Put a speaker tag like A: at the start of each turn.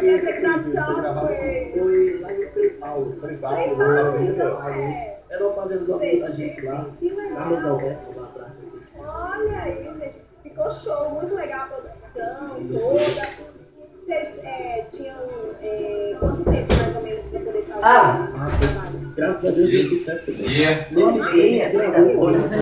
A: Foi lá em São Paulo. Frei Paulo, era uma fazenda do amigo da gente lá. Carlos Alberto, um abraço aqui.
B: Olha aí, gente. Ficou show, muito legal a produção toda. Vocês tinham quanto tempo mais ou menos para poder fazer esse trabalho?
A: Graças a Deus, deu tudo certo.
C: Yeah.
A: Nesse dia, a gente gravou,